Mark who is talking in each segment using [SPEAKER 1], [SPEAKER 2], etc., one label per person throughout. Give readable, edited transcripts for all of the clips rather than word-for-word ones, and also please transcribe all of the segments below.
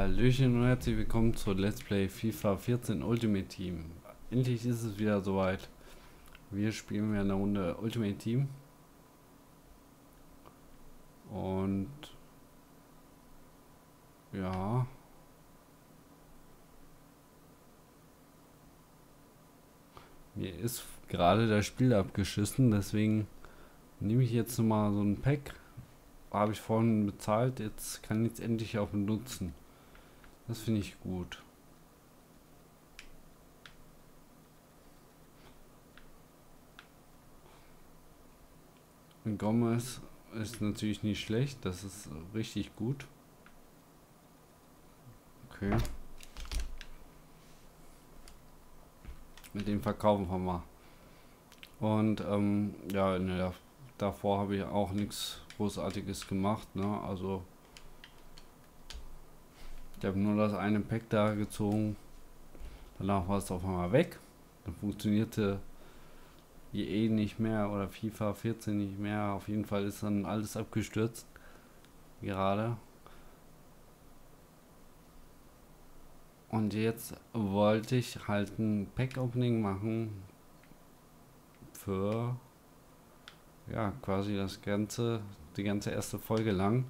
[SPEAKER 1] Hallöchen und herzlich willkommen zu Let's Play FIFA 14 Ultimate Team. Endlich ist es wieder soweit. Wir spielen wieder eine Runde Ultimate Team. Und ja. Mir ist gerade das Spiel abgeschissen, deswegen nehme ich jetzt mal so ein Pack. Habe ich vorhin bezahlt, jetzt kann ich es endlich auch benutzen. Das finde ich gut. Und Gomez ist natürlich nicht schlecht, das ist richtig gut. Okay. Mit dem verkaufen wir mal. Und ja, davor habe ich auch nichts Großartiges gemacht, ne? Also ich habe nur das eine Pack da gezogen. Danach war es auf einmal weg. Dann funktionierte EA nicht mehr oder FIFA 14 nicht mehr. Auf jeden Fall ist dann alles abgestürzt. Gerade. Und jetzt wollte ich halt ein Pack-Opening machen für ja quasi die ganze erste Folge lang.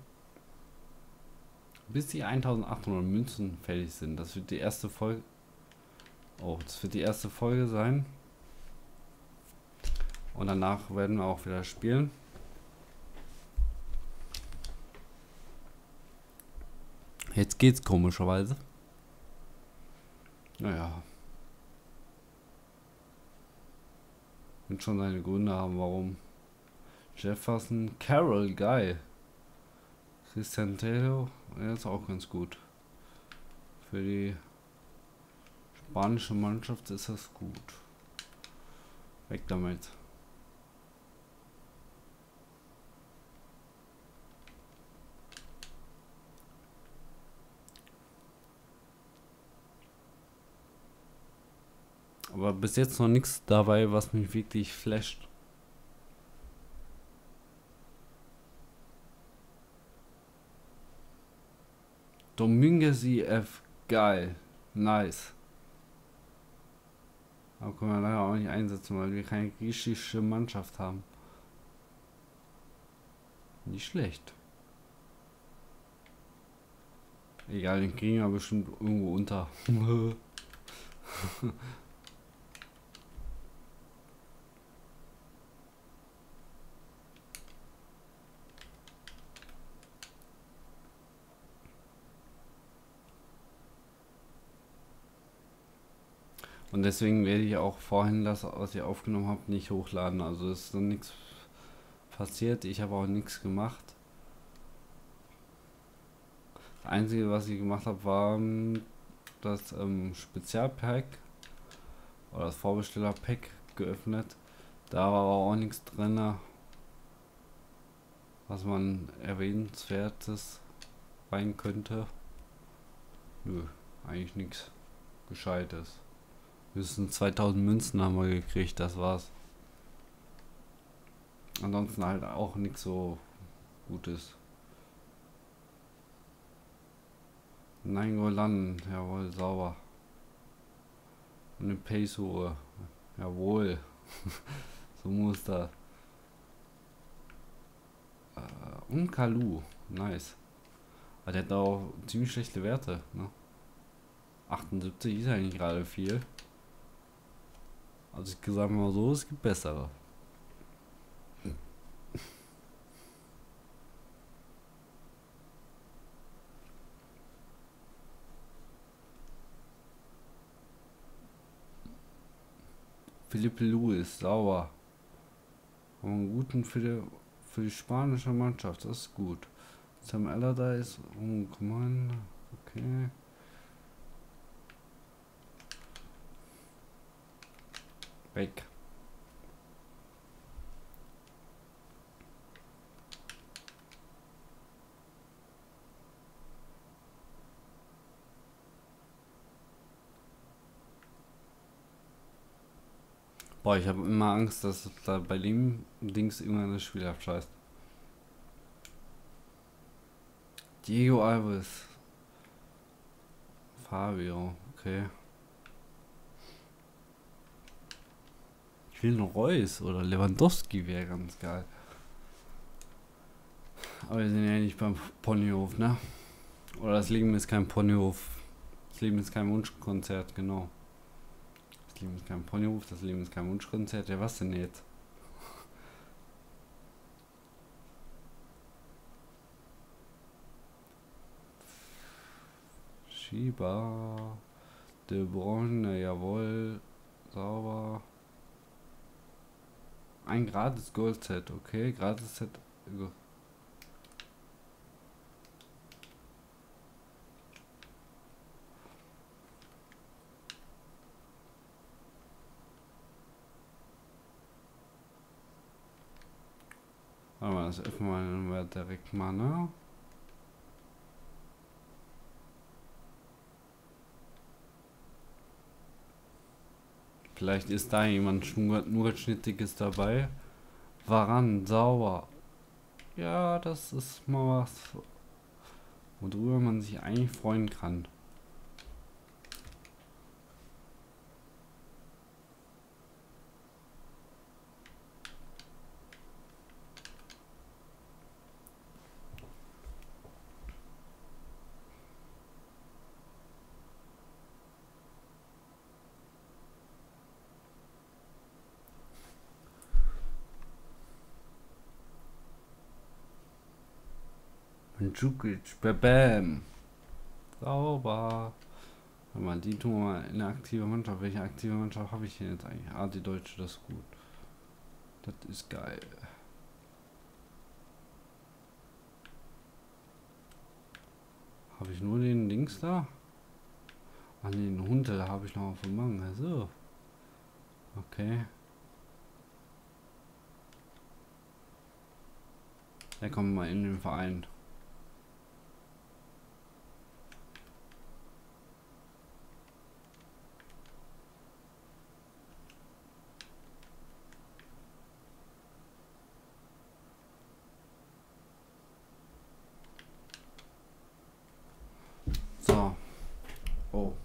[SPEAKER 1] Bis die 1800 Münzen fertig sind. Das wird die erste Folge. Oh, das wird die erste Folge sein. Und danach werden wir auch wieder spielen. Jetzt geht's komischerweise. Naja. Wird schon seine Gründe haben, warum. Jefferson, Carroll, geil. Christian Taylor, er ist auch ganz gut. Für die spanische Mannschaft ist das gut. Weg damit. Aber bis jetzt noch nichts dabei, was mich wirklich flasht. Dominguez IF, geil, nice. Aber können wir leider auch nicht einsetzen, weil wir keine griechische Mannschaft haben. Nicht schlecht. Egal, den kriegen wir bestimmt irgendwo unter. Und deswegen werde ich auch vorhin das, was ich aufgenommen habe, nicht hochladen. Also ist noch nichts passiert. Ich habe auch nichts gemacht. Das Einzige, was ich gemacht habe, war das Spezialpack oder das Vorbesteller-Pack geöffnet. Da war aber auch nichts drin, was man erwähnenswertes rein könnte. Nö, eigentlich nichts Gescheites. Höchstens 2000 Münzen haben wir gekriegt, das war's. Ansonsten halt auch nichts so Gutes. Nein, Golan, jawohl, sauber. Und eine Pace-Uhr, jawohl. So muss das. Und Kalu, nice. Aber der hat auch ziemlich schlechte Werte, ne? 78 ist eigentlich gerade viel. Also ich sage mal so, es gibt bessere. Felipe Luis, sauber. Haben einen guten für die spanische Mannschaft, das ist gut. Sam Allardyce, oh, komm on, okay. Weg. Boah, ich habe immer Angst, dass da bei dem Dings irgendwann das Spiel abscheißt. Diego Alves. Fabio, okay. Ich will einen Reus oder Lewandowski wäre ganz geil. Aber wir sind ja nicht beim Ponyhof, ne? Oder das Leben ist kein Ponyhof. Das Leben ist kein Wunschkonzert, genau. Das Leben ist kein Ponyhof, das Leben ist kein Wunschkonzert. Ja, was denn jetzt? Shiba, De Bruyne, jawohl, sauber. Ein gratis Gold-Set, okay, gratis Set. Warte mal, das öffnen wir direkt mal, ne? Vielleicht ist da jemand nur Schnittiges dabei. Waran, sauber. Ja, das ist mal was, worüber man sich eigentlich freuen kann. Mandzukic, bam. Sauber. Warte mal, die tun wir mal in eine aktive Mannschaft. Welche aktive Mannschaft habe ich hier jetzt eigentlich? Ah, die Deutsche, das ist gut. Das ist geil. Habe ich nur den Dings da? Ah, ne, den Huntel habe ich noch auf dem Mang. Also. Okay. Der kommt mal in den Verein. So. Oh.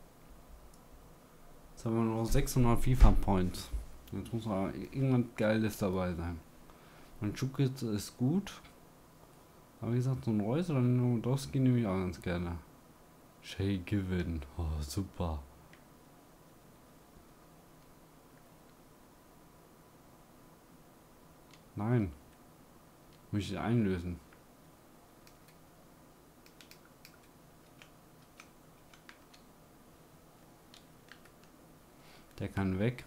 [SPEAKER 1] Jetzt haben wir noch 600 FIFA Points. Jetzt muss aber irgendwas Geiles dabei sein. Mandzukic ist gut. Aber wie gesagt, so ein Reus oder ein Lewandowski nehme ich auch ganz gerne. Shay Given. Oh, super. Nein. Muss ich einlösen. Der kann weg.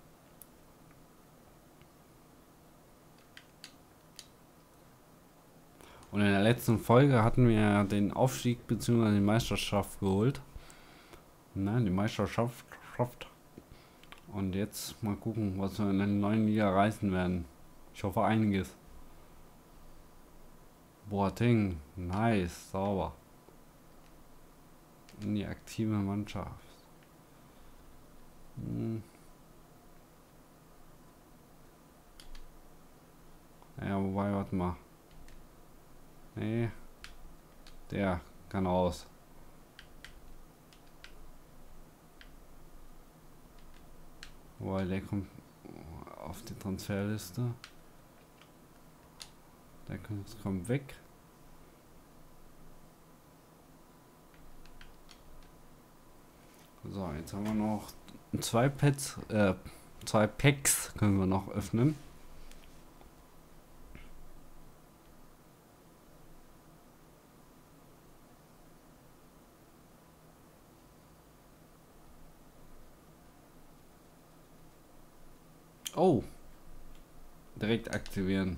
[SPEAKER 1] Und in der letzten Folge hatten wir den Aufstieg bzw. die Meisterschaft geholt. Nein, die Meisterschaft. Und jetzt mal gucken, was wir in der neuen Liga reißen werden. Ich hoffe einiges. Boateng, nice, sauber. In die aktive Mannschaft. Ja, wobei, warte mal. Nee. Der kann raus. Wobei, der kommt auf die Transferliste. Der kommt weg. So, jetzt haben wir noch zwei Packs können wir noch öffnen. Oh. Direkt aktivieren.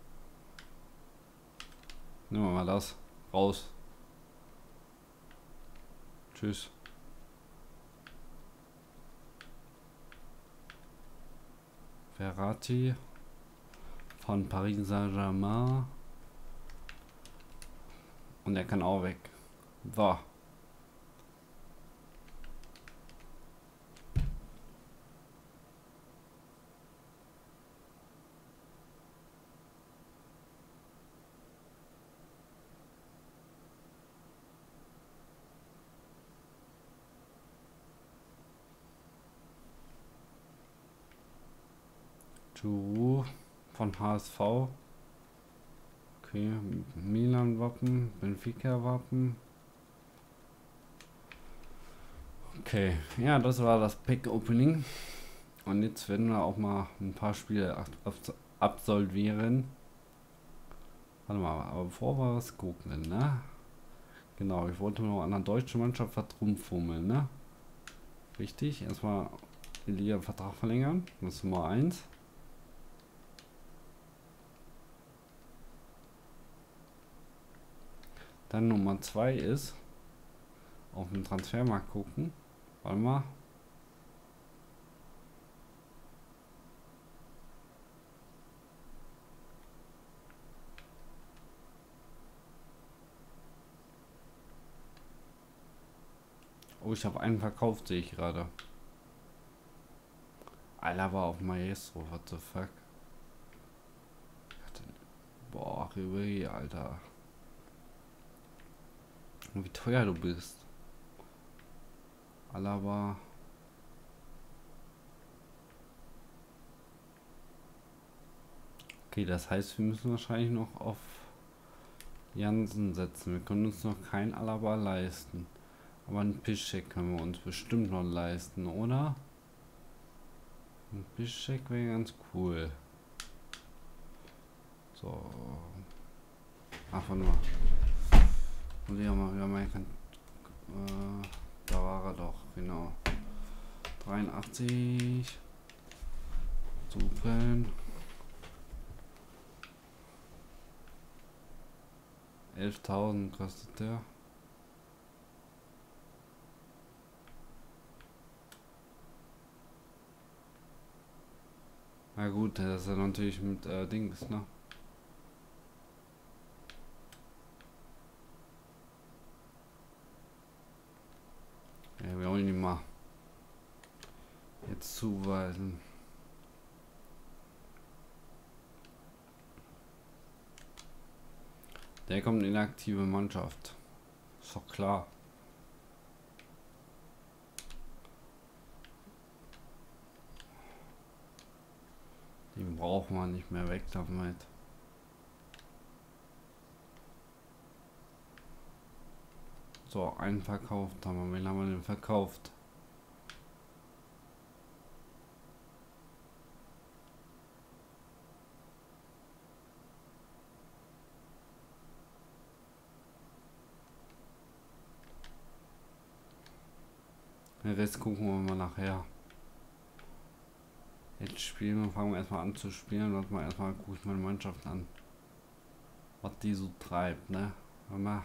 [SPEAKER 1] Nehmen wir mal das. Raus. Tschüss. Verratti von Paris Saint-Germain. Und er kann auch weg. So. Giroud von HSV. Okay, Milan-Wappen, Benfica-Wappen. Okay, ja, das war das Pack-Opening. Und jetzt werden wir auch mal ein paar Spiele absolvieren. Warte mal, aber bevor wir was gucken, ne? Genau, ich wollte noch an der deutschen Mannschaft was rumfummeln, ne? Richtig, erstmal den Liga-Vertrag verlängern. Das ist Nummer 1. Dann Nummer 2 ist auf den Transfermarkt gucken. Warte mal. Oh, ich habe einen verkauft, sehe ich gerade. Alaba auf Maestro, what the fuck? Boah, Ribery, Alter. Und wie teuer du bist. Alaba. Okay, das heißt, wir müssen wahrscheinlich noch auf Jansen setzen. Wir können uns noch kein Alaba leisten. Aber einen Piszczek können wir uns bestimmt noch leisten, oder? Ein Piszczek wäre ganz cool. So. Ach, warte mal. Und ja, Maria kann. Da war er doch, genau. 83. Suchen. 11.000 kostet der. Na gut, das ist ja natürlich mit Dings, ne? Ja, wir wollen ihn mal jetzt zuweisen. Der kommt in aktive Mannschaft. Ist doch klar. Den braucht man nicht mehr, weg damit. So, einen verkauft haben wir. Wen haben wir denn verkauft? Den Rest gucken wir mal nachher. Jetzt fangen wir erstmal an zu spielen. Warte mal, erstmal gucke ich meine Mannschaft an. Was die so treibt, ne? Warte mal.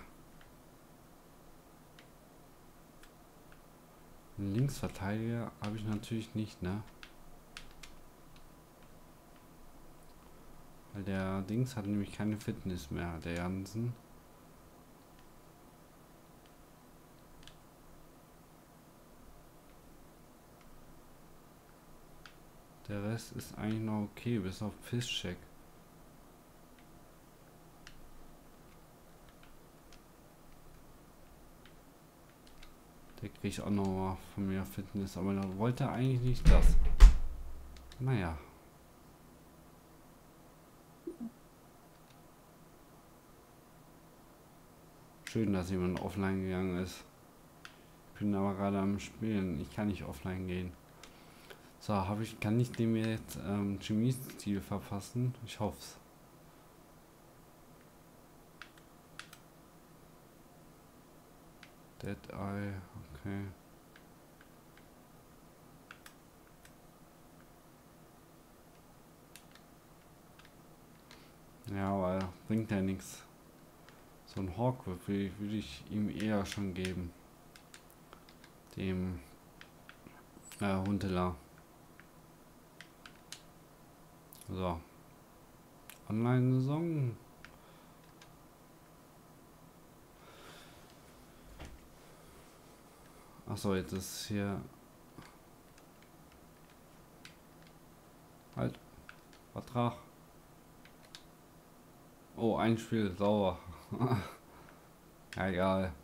[SPEAKER 1] Einen Linksverteidiger habe ich natürlich nicht, ne? Weil der Dings hat nämlich keine Fitness mehr, der Jansen. Der Rest ist eigentlich noch okay, bis auf Piszczek. Der kriegt auch noch mal von mir Fitness, aber er wollte eigentlich nicht das. Naja. Schön, dass jemand offline gegangen ist. Ich bin aber gerade am Spielen. Ich kann nicht offline gehen. So, kann ich dem jetzt Chemiestil verfassen? Ich hoffe es. Dead Eye, okay. Ja, aber bringt ja nichts. So ein Hawk würde ich ihm eher schon geben. Dem Huntela. So. Online-Saison. Achso, jetzt ist hier. Halt. Vertrag. Oh, ein Spiel, sauber. Ja, egal.